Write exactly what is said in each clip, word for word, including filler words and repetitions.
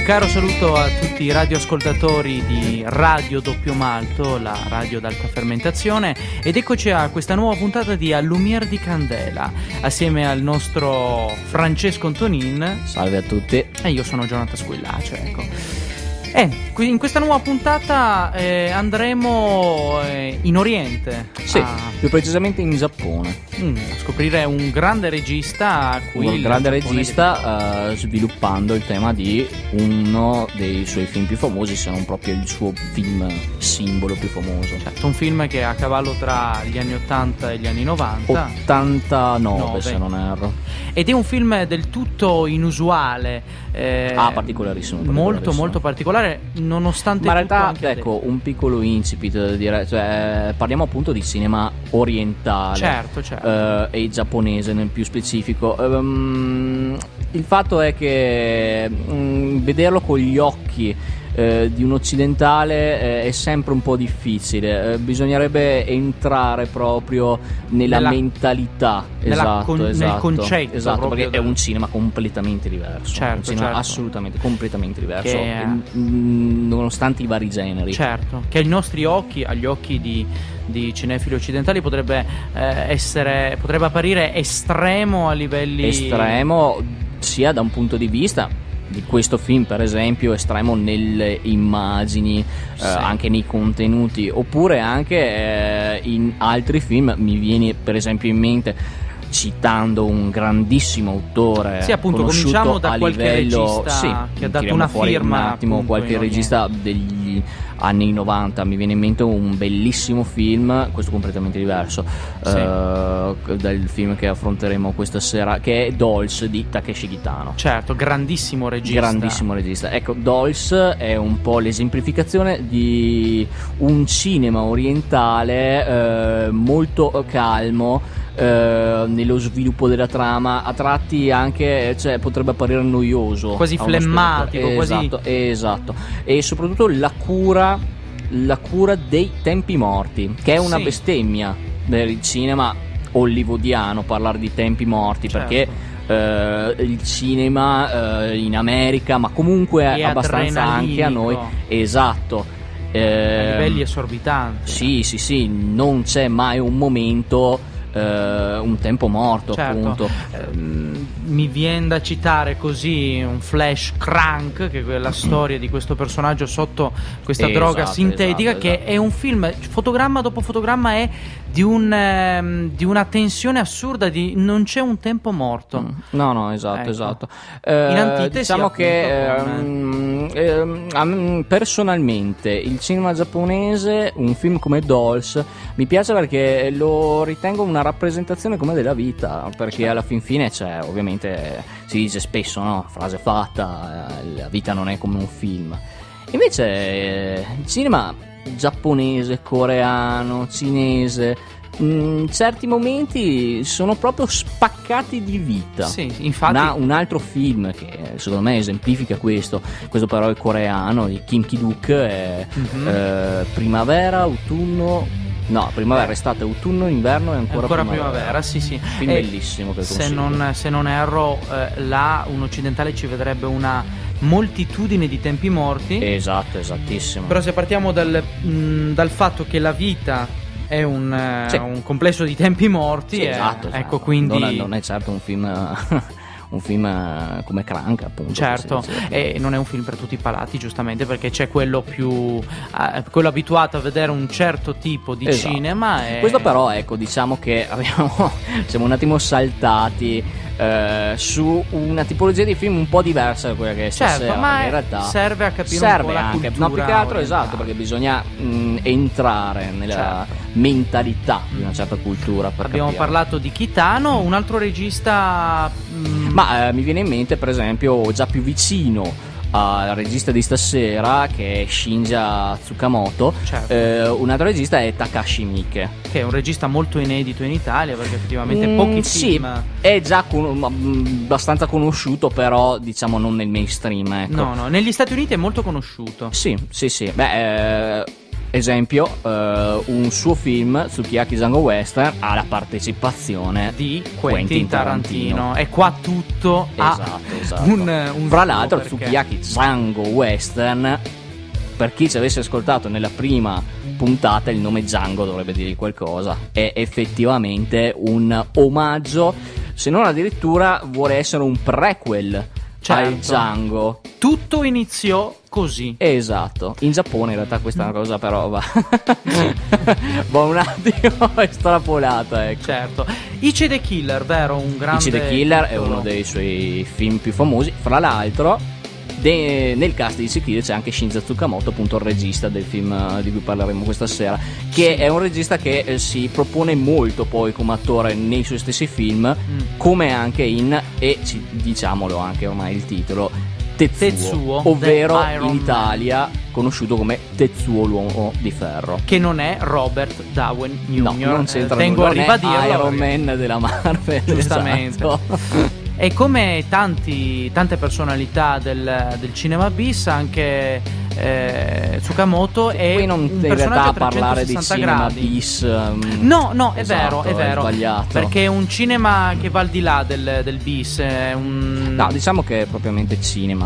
Un caro saluto a tutti i radioascoltatori di Radio Doppio Malto, la radio d'alta fermentazione, ed eccoci a questa nuova puntata di A Lumiere di Candela, assieme al nostro Francesco Antonin. Salve a tutti. E io sono Jonathan Squillace, ecco. Eh, in questa nuova puntata eh, andremo eh, in Oriente. Sì, a... più precisamente in Giappone. Mm, a scoprire un grande regista a cui un grande regista uh, sviluppando il tema di uno dei suoi film più famosi, se non proprio il suo film simbolo più famoso. Certo, un film che è a cavallo tra gli anni ottanta e gli anni novanta. ottantanove nove. Se non erro. Ed è un film del tutto inusuale. Eh, ah, particolarissimo, particolarissimo. Molto, molto particolare, nonostante Ma in tutto realtà, ecco, de... un piccolo incipit, direi, cioè, parliamo appunto di cinema orientale. Certo, certo. Uh, e giapponese nel più specifico. Um, il fatto è che um, vederlo con gli occhi uh, di un occidentale uh, è sempre un po' difficile. Uh, bisognerebbe entrare proprio nella, nella mentalità, nella esatto, con, esatto, nel concetto, esatto, perché del... è un cinema completamente diverso. Certo, un cinema certo. assolutamente completamente diverso, che... mm, nonostante i vari generi. Certo, che ai nostri occhi, agli occhi di di cinefili occidentali potrebbe eh, essere potrebbe apparire estremo a livelli estremo sia da un punto di vista di questo film, per esempio, estremo nelle immagini, sì. eh, anche nei contenuti, oppure anche eh, in altri film. Mi viene per esempio in mente, citando un grandissimo autore, sì, appunto, cominciamo da qualche livello, regista sì, che ha dato una firma un attimo, appunto, qualche regista degli anni novanta. Mi viene in mente un bellissimo film, questo completamente diverso, sì. uh, dal film che affronteremo questa sera, che è Dolls di Takeshi Kitano. Certo, grandissimo regista. Grandissimo regista. Ecco, Dolls è un po' l'esemplificazione di un cinema orientale uh, molto calmo, Uh, nello sviluppo della trama, a tratti anche, cioè, potrebbe apparire noioso, quasi flemmatico, esatto, quasi... esatto, e soprattutto la cura la cura dei tempi morti, che è una sì. bestemmia del cinema hollywoodiano parlare di tempi morti, certo. perché uh, il cinema uh, in America, ma comunque è abbastanza anche a noi, esatto, a livelli esorbitanti. Sì, sì, sì, non c'è mai un momento Uh, un tempo morto, certo. appunto. Uh, mi viene da citare così un flash Crank, che è la storia di questo personaggio sotto questa esatto, droga sintetica, esatto, che esatto. è un film, fotogramma dopo fotogramma, è di, un, eh, di una tensione assurda, di non c'è un tempo morto. Mm. No, no, esatto, ecco. esatto. In antitesi, diciamo che con... eh, eh, personalmente il cinema giapponese, un film come Dolls, mi piace perché lo ritengo una rappresentazione come della vita, perché certo. alla fin fine c'è, ovviamente si dice spesso, no, frase fatta, la vita non è come un film. Invece eh, il cinema giapponese, coreano, cinese, in certi momenti sono proprio spaccati di vita. Sì, infatti. Una, un altro film che secondo me esemplifica questo, questo però è coreano, di Kim Ki-duk, è mm-hmm. eh, primavera, autunno. No, primavera, eh. estate, autunno, inverno e ancora, ancora primavera. primavera. Sì, sì. Film e bellissimo che se non, se non erro, eh, là un occidentale ci vedrebbe una moltitudine di tempi morti. Esatto, esattissimo. Però se partiamo dal, mh, dal fatto che la vita è un, sì. un complesso di tempi morti, sì, eh, esatto, esatto. Ecco, quindi non è, non è certo un film un film come Crank, appunto. Certo, e non è un film per tutti i palati, giustamente, perché c'è quello più eh, quello abituato a vedere un certo tipo di esatto. cinema e... Questo però, ecco, diciamo che abbiamo siamo un attimo saltati eh, su una tipologia di film un po' diversa da quella che è certo, stasera, ma in realtà serve a capire serve un po' la anche, cultura no, più che altro, orientale. esatto, perché bisogna mh, entrare nella certo. mentalità di una certa cultura per abbiamo capire. parlato di Kitano, un altro regista mh... ma eh, mi viene in mente per esempio già più vicino al regista di stasera, che è Shinja Tsukamoto, certo. eh, un altro regista è Takashi Miike, che è un regista molto inedito in Italia, perché effettivamente mm, pochi sì, film è già con, abbastanza conosciuto, però diciamo non nel mainstream, ecco. no no negli Stati Uniti è molto conosciuto. Sì sì sì beh eh, Esempio, uh, un suo film, Sukiyaki Django Western, ha la partecipazione di Quentin, Quentin Tarantino. Tarantino. E qua tutto esatto, ha esatto. un, un Fra l'altro, perché... Sukiyaki Django Western, per chi ci avesse ascoltato nella prima puntata, il nome Django dovrebbe dirgli qualcosa. È effettivamente un omaggio, se non addirittura vuole essere un prequel, certo, al Django. Tutto iniziò così. Esatto. In Giappone in realtà questa è una cosa però va, va un attimo estrapolata, ecco. Certo. Ichi the Killer, vero? Un grande Ichi the Killer titolo. È uno dei suoi film più famosi. Fra l'altro de- nel cast di Ichi the Killer c'è anche Shinza Tsukamoto, appunto il regista del film uh, di cui parleremo questa sera, che sì. è un regista che eh, si propone molto poi come attore nei suoi stessi film, mm. come anche in, e ci, diciamolo anche ormai il titolo, Tetsuo, Tetsuo, ovvero Iron in Italia conosciuto come Tetsuo l'uomo di ferro, che non è Robert Downey junior No, non c'entra eh, tengo nulla, a ribadirlo, non è Iron Man della Marvel, giustamente. Esatto. E come tanti, tante personalità del, del cinema bis, anche eh, Tsukamoto è qui non un in personaggio realtà a parlare di cinema gradi. bis um, no no è esatto, vero è vero è sbagliato, perché è un cinema che va al di là del, del bis, è un... no, diciamo che è propriamente cinema,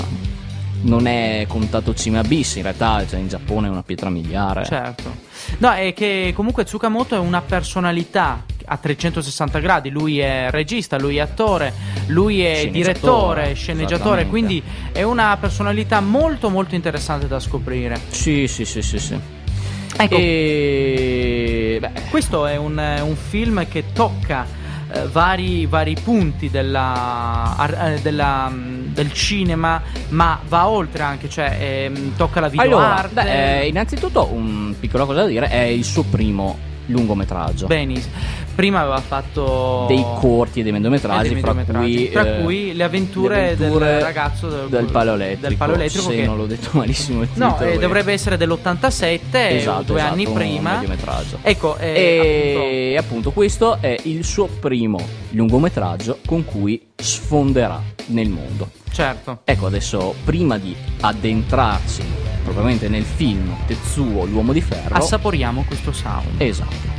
non è contato cinema bis, in realtà cioè, in Giappone è una pietra miliare, certo. No, è che comunque Tsukamoto è una personalità a trecentosessanta gradi, lui è regista, lui è attore, lui è direttore, sceneggiatore, quindi è una personalità molto molto interessante da scoprire. Sì, sì, sì, sì, sì. Ecco, e... Beh. questo è un, un film che tocca eh, vari, vari punti della, eh, della, del cinema, ma va oltre anche, cioè eh, tocca la videoarte. Allora, beh, eh, innanzitutto un piccolo cosa da dire, è il suo primo lungometraggio. Benissimo. Prima aveva fatto dei corti e dei mediometraggi, dei fra, mediometraggi, cui, tra eh, cui le avventure, le avventure del ragazzo del, del palo elettrico, del palo elettrico se che non l'ho detto malissimo il titolo, no, eh, dovrebbe essere dell'ottantasette, esatto, due esatto, anni un prima. mediometraggio. Ecco, eh, e appunto. appunto questo è il suo primo lungometraggio con cui sfonderà nel mondo. Certo. Ecco, adesso prima di addentrarci propriamente nel film Tetsuo l'uomo di ferro, assaporiamo questo sound. Esatto.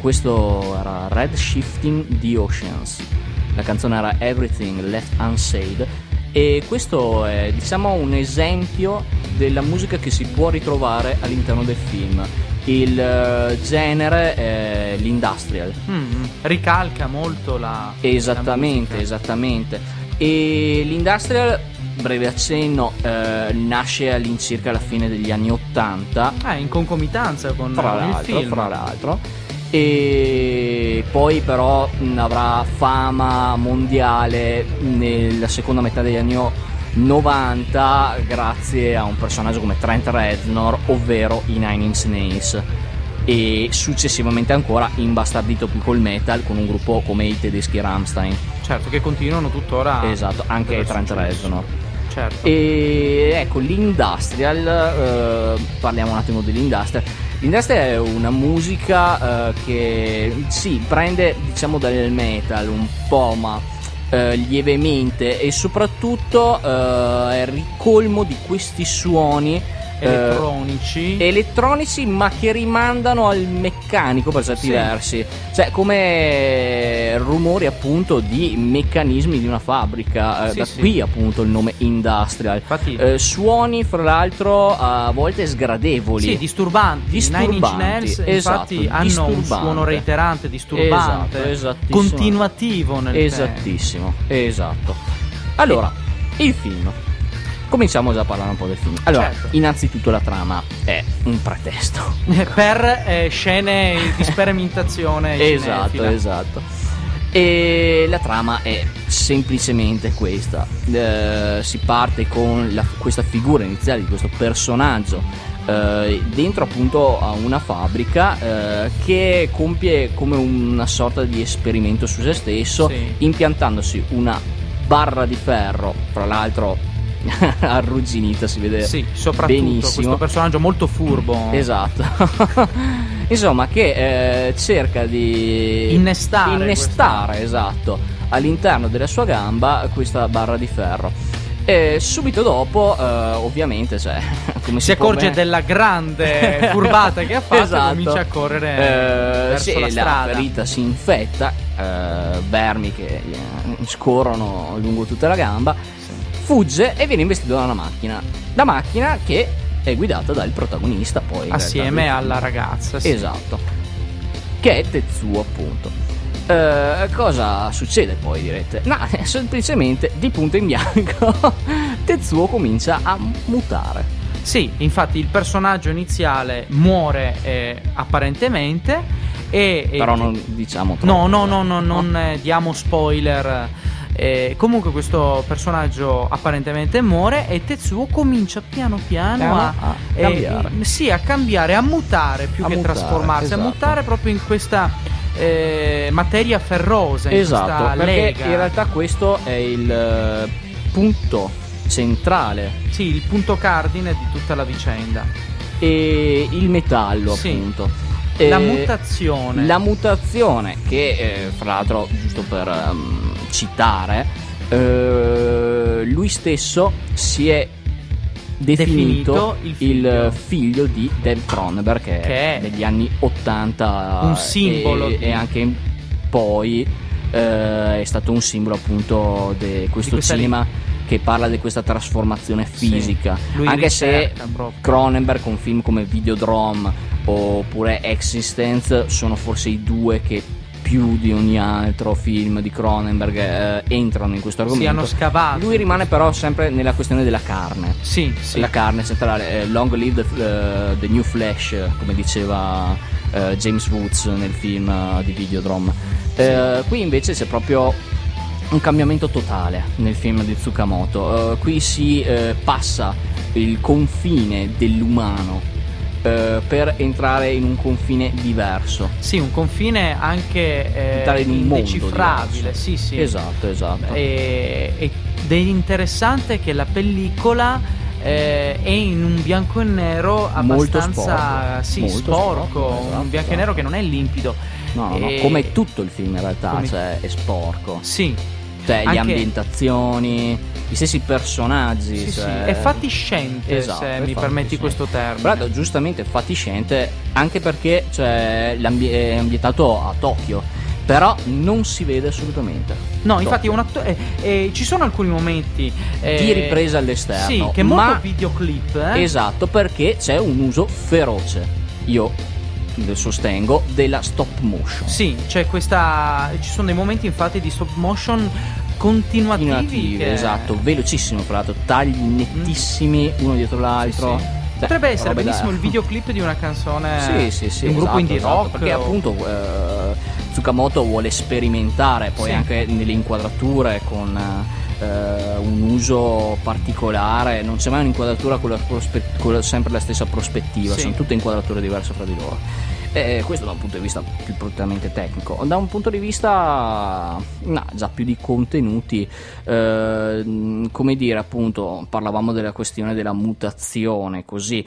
questo era Red Shifting the Oceans, la canzone era Everything Left Unsaid, e questo è, diciamo, un esempio della musica che si può ritrovare all'interno del film. Il uh, genere è l'industrial. Mm, ricalca molto la Esattamente, la esattamente. E l'industrial, breve accenno, eh, nasce all'incirca alla fine degli anni ottanta. Ah, in concomitanza con, fra con il l'altro, film. fra l'altro. E poi però mh, avrà fama mondiale nella seconda metà degli anni novanta grazie a un personaggio come Trent Reznor, ovvero i Nine Inch Nails, e successivamente ancora imbastardito più col metal con un gruppo come i tedeschi Rammstein. Certo, che continuano tuttora. Esatto, anche Trent Reznor. Certo. E ecco, l'industrial, eh, parliamo un attimo dell'industrial. L'industrial è una musica eh, che sì, prende, diciamo, dal metal un po', ma eh, lievemente, e soprattutto eh, è ricolmo di questi suoni elettronici eh, elettronici ma che rimandano al meccanico per certi sì. versi, cioè come rumori appunto di meccanismi di una fabbrica, eh, sì, da sì. qui appunto il nome industrial. Infatti, eh, suoni fra l'altro a volte sgradevoli, sì, disturbanti. disturbanti. Nine Inch Nails, esatto, infatti hanno disturbante. un suono reiterante, disturbante, esatto, continuativo nel esattissimo tempo. Esatto. Allora, il film, cominciamo già a parlare un po' del film. Allora, certo. innanzitutto la trama è un pretesto per eh, scene di sperimentazione esatto, cinefila. esatto. E la trama è semplicemente questa. Eh, si parte con la, questa figura iniziale di questo personaggio eh, dentro appunto a una fabbrica eh, che compie come una sorta di esperimento su se stesso, sì. impiantandosi una barra di ferro, tra l'altro arrugginita, si vede sì, soprattutto benissimo. Questo personaggio molto furbo, esatto. Insomma, che eh, cerca di innestare, innestare esatto, all'interno della sua gamba questa barra di ferro. E subito dopo, eh, ovviamente, cioè, come si, si accorge può... della grande furbata che ha fatto, esatto. e comincia a correre eh, verso sì, la strada. La ferita si infetta, eh, vermi che scorrono lungo tutta la gamba. Fugge e viene investito da una macchina. La macchina che è guidata dal protagonista, poi assieme alla ragazza. Sì. Esatto. Che è Tetsuo, appunto. Eh, cosa succede poi, direte? No, semplicemente di punto in bianco Tetsuo comincia a mutare. Sì, infatti il personaggio iniziale muore eh, apparentemente e, però e... non diciamo troppo. No, no, no, no, non eh, diamo spoiler. Eh, comunque questo personaggio apparentemente muore e Tetsuo comincia piano piano, piano a, a cambiare. Eh, sì, a cambiare, a mutare più a che mutare, trasformarsi, esatto. a mutare proprio in questa eh, materia ferrosa, in esatto, questa perché lega. In realtà questo è il uh, punto centrale, sì, il punto cardine di tutta la vicenda, e il metallo, sì. appunto. La eh, mutazione. La mutazione che, eh, fra l'altro, giusto per um, citare, eh, lui stesso si è definito, definito il, figlio. il figlio di Dave Cronenberg, che, che è degli anni ottanta, un simbolo e, di... e anche poi eh, è stato un simbolo appunto di questo di cinema lì. Che parla di questa trasformazione fisica, sì, anche se proprio. Cronenberg con film come Videodrome oppure Existence sono forse i due che più di ogni altro film di Cronenberg eh, entrano in questo argomento. Si hanno scavato. Lui rimane però sempre nella questione della carne. Sì, sì. La carne centrale, eh, long live the, uh, the new flesh, come diceva uh, James Woods nel film uh, di Videodrome. Sì. Uh, qui invece c'è proprio un cambiamento totale nel film di Tsukamoto. Uh, qui si uh, passa il confine dell'umano uh, per entrare in un confine diverso. Sì, un confine anche eh, in un indecifrabile. Sì, sì. Esatto, esatto. E, ed è interessante che la pellicola eh, è in un bianco e nero abbastanza sporco. Sì, Molto sporco, sporco, esatto, un bianco e nero che non è limpido. No, no, e... come tutto il film in realtà, come... cioè è sporco. Sì. Cioè, Anche... le ambientazioni, gli stessi personaggi. Sì, cioè... sì. È fatiscente, esatto, se è mi permetti fatiscente. questo termine. Guarda, giustamente fatiscente, anche perché cioè, l'ambi- è ambientato a Tokyo, però non si vede assolutamente. No, infatti è un atto- eh, eh, ci sono alcuni momenti eh, di ripresa all'esterno. Sì, che è molto ma... videoclip. Eh? Esatto, perché c'è un uso feroce. Io sostengo della stop motion. Sì, c'è questa. Ci sono dei momenti infatti di stop motion continuativi. Continuativi, che... esatto, velocissimo, fra l'altro, tagli nettissimi uno dietro l'altro. Sì, sì. Beh, potrebbe essere robe benissimo da... il videoclip di una canzone sì, sì, sì, di un gruppo esatto, indie esatto, rock. perché o... appunto eh, Tsukamoto vuole sperimentare poi sì. anche nelle inquadrature con eh, un uso particolare. Non c'è mai un'inquadratura con, la prospe- con sempre la stessa prospettiva, sì. sono tutte inquadrature diverse fra di loro. E questo da un punto di vista più prettamente tecnico. Da un punto di vista no, già più di contenuti, eh, come dire, appunto parlavamo della questione della mutazione, così,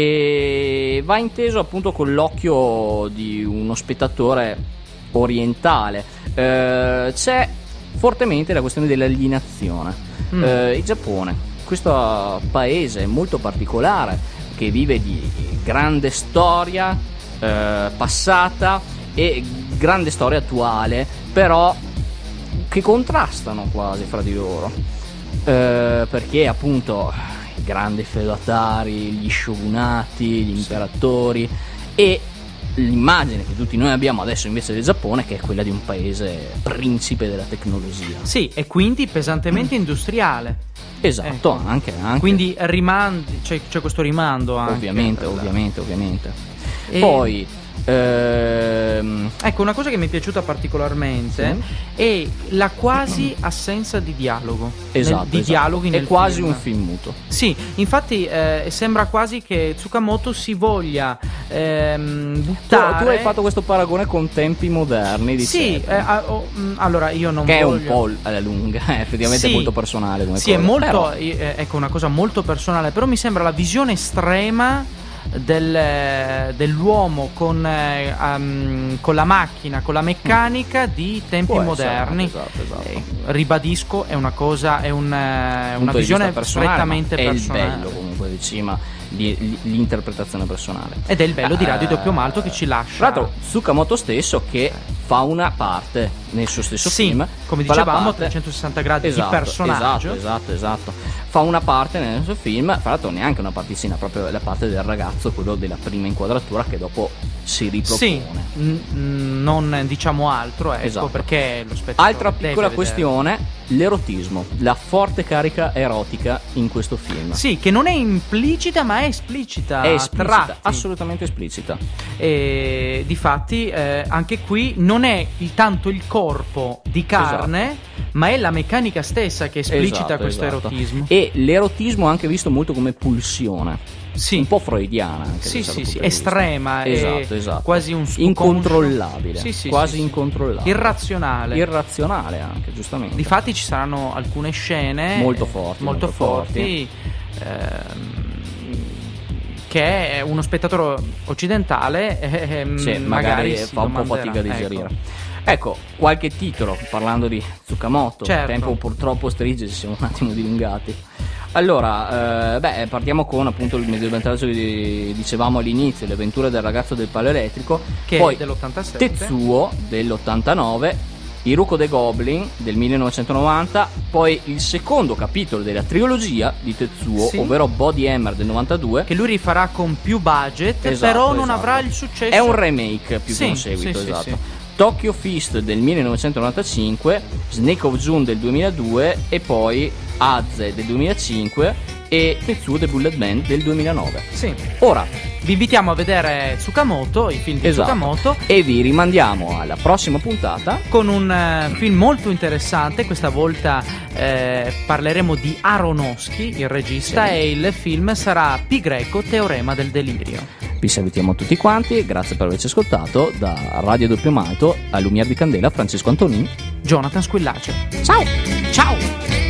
e va inteso appunto con l'occhio di uno spettatore orientale. Eh, c'è fortemente la questione dell'alienazione. mm. eh, il Giappone, questo paese molto particolare che vive di grande storia Eh, passata e grande storia attuale, però che contrastano quasi fra di loro, eh, perché appunto i grandi feudatari, gli shogunati, gli imperatori, e l'immagine che tutti noi abbiamo adesso invece del Giappone, che è quella di un paese principe della tecnologia. Sì, e quindi pesantemente mm. industriale. Esatto, ecco. anche, anche. Quindi rimandi, c'è, c'è questo rimando anche. Ovviamente, ovviamente, ovviamente. E... Poi ehm... ecco, una cosa che mi è piaciuta particolarmente sì. è la quasi assenza di dialogo. Esatto, nel, di esatto. dialoghi è nel quasi film. un film muto. Sì, infatti eh, sembra quasi che Tsukamoto si voglia ehm, buttare. Tu, tu hai fatto questo paragone con tempi moderni, di sì, eh, oh, mh, allora io non che voglio... è un po' alla lunga, eh, effettivamente sì, è molto personale come sì, cosa. è molto, però... eh, ecco, una cosa molto personale, però mi sembra la visione estrema Del, dell'uomo con, eh, um, con la macchina, con la meccanica di tempi Può moderni. essere, esatto, esatto. Eh, ribadisco, è una cosa, è un, eh, una visione strettamente è personale. È il bello comunque di cima di, di, l'interpretazione personale. Ed è il bello di Radio uh, Doppio Malto che ci lascia. Tra l'altro Tsukamoto stesso che fa una parte nel suo stesso sì, film, come dicevamo, parte... trecentosessanta gradi esatto, di personaggio. Esatto, esatto, esatto. Fa una parte nel suo film, fra l'altro neanche una particina, proprio la parte del ragazzo, quello della prima inquadratura che dopo si ripropone. Sì, n- non diciamo altro, ecco, esatto. Perché lo spettatore altra piccola deve questione, l'erotismo, la forte carica erotica in questo film. Sì, che non è implicita ma è esplicita. È esplicita, tratti. assolutamente esplicita. E difatti eh, anche qui non è il, tanto il corpo di carne, esatto. ma è la meccanica stessa che esplicita esatto, questo esatto. erotismo. E l'erotismo anche visto molto come pulsione. Sì. Un po' freudiana anche. Sì, sì, sì, di estrema, esatto, esatto. Quasi un incontrollabile. Sì, sì, quasi sì, incontrollabile. Irrazionale. Irrazionale anche, giustamente. Difatti ci saranno alcune scene molto forti, molto, molto forti, forti. Ehm, che uno spettatore occidentale ehm, sì, magari, magari fa un po' fatica a digerire. Ecco. Ecco, qualche titolo, parlando di Tsukamoto, certo. Il tempo purtroppo stringe, ci siamo un attimo dilungati. Allora, eh, beh, partiamo con appunto il mediometraggio che dicevamo all'inizio, Le avventure del ragazzo del palo elettrico, che poi è dell'ottantasette, Tetsuo dell'ottantanove, Iruko the Goblin del millenovecentonovanta, poi il secondo capitolo della trilogia di Tetsuo, sì. ovvero Body Hammer del novantadue, che lui rifarà con più budget, esatto, però non esatto. avrà il successo. È un remake più sì, che un seguito, sì, esatto. Sì, sì. Tokyo Fist del millenovecentonovantacinque, Snake of June del duemiladue e poi Aze del duemilacinque e Tetsuo the Bullet Man del duemilanove. Sì. Ora vi invitiamo a vedere Tsukamoto, i film di esatto. Tsukamoto, e vi rimandiamo alla prossima puntata con un uh, film molto interessante. Questa volta eh, parleremo di Aronofsky, il regista, sì. e il film sarà Pi Greco, Teorema del delirio. Vi salutiamo tutti quanti, grazie per averci ascoltato. Da Radio Doppio Malto a Lumiere di Candela, Francesco Antonin, Jonathan Squillace. Ciao! Ciao!